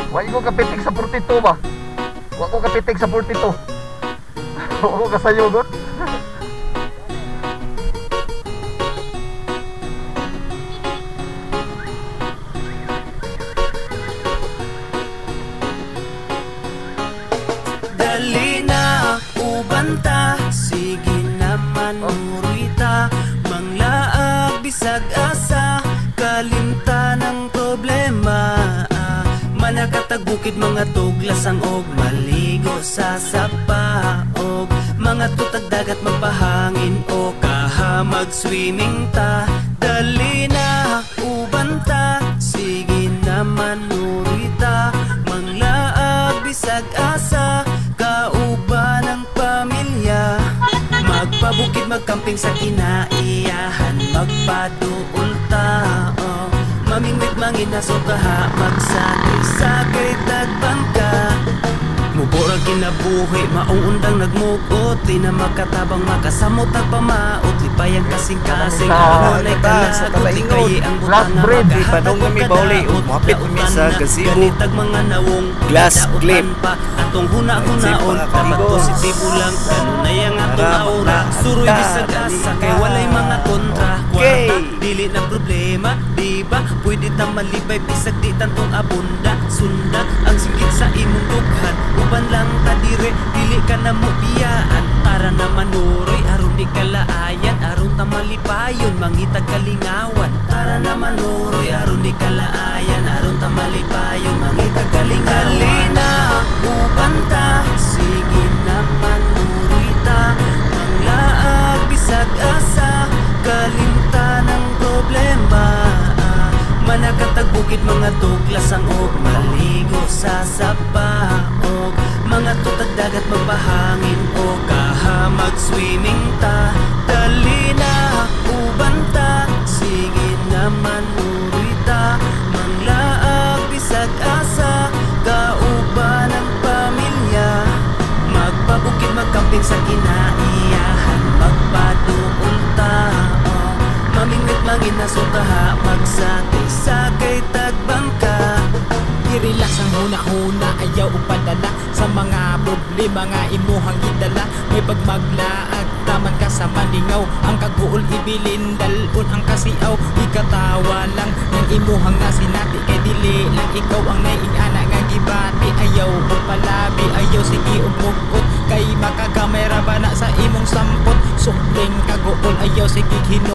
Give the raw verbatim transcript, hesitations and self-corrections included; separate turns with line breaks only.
Wa ko kapitik sa forty two ba? Wa ko kapitik sa forty two. Wa ko kasayugot.
Dali na ubanta, sige naman murita, manglaag bisag asa, kalimta ng problema. Manakatag bukid mga tuglasang og maligo sa sapa, og mga tutag dagat magpahangin o kahamag swimming ta. Dali na ubanta, sige naman murita, manglaag bisag asa, kauban ng pamilya. Magpabukid magkamping sa kinaiyahan, magpaduol ta, oh. Mamingwit manginaso kaha, magsakay-sakay tagbangka. Muborang kinabuhi, maong undang nagmugot, di na makatabang makasamot at pamaot, lipayang kasing-kasing ngunay kalagot, likayi ang butang nga magkahatag o kadaot, lautan na ganitag mga nawong
glass clip
pa, atong huna-hunaon, dapat positibo lang, kanunay ang atong aura, suroy bisag asa, kay walay mga kontra, kwarta, dili na problema, diba? Pwede ta malibay, bisag di tantong abunda, sunda ang singgit sa imong dughan, uban lang ta dire, dili ka na mo biyaan, tara na manuroy, aron di kalaayan, aron ta malipayon, mangitag kalingawan, tara na manuroy, aron di kalaayan, aron ta malipayon, mangitag kalingawan. Halina, ubanta, sige naman nuroy ta, manglaag bisag asa, kalimta ng problema. Manakatag bukid mga tuglasang og maligo sa sapa, og mga tutag dagat magpahangin o kahamag swimming ta. Dali na ubanta, sige naman uroy ta, manglaag bisag asa, kauban ng pamilya. Magpabukid magkamping sa kinaiyahan, magpaduol ta, oh. Mamingwit manginaso kaha, magsakay-sakay tagbangka.
I-relax ang huna-huna, ayaw upadala sa mga problema nga imuhang idala. May pagmaglaag, taman ka sa maningaw, ang kaguol ibilin, dalon ang kasiaw. Ikatawa lang ng imuhang nasinati, kay dili lang ikaw ang naiingana nga gibati. Ayaw upalabi, ayaw sige umugot, kay makakamera ba na sa imong sampot. Sukling kaguol, ayaw sige hino.